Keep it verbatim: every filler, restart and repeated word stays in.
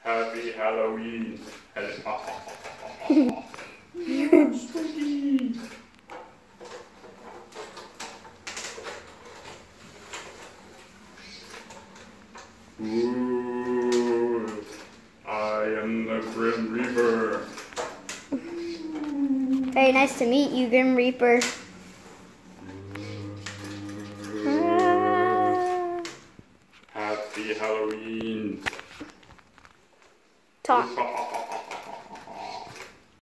Happy Halloween. Spooky. Ooh, I am the Grim Reaper. Very nice to meet you, Grim Reaper. Ah. Happy Halloween. Talk.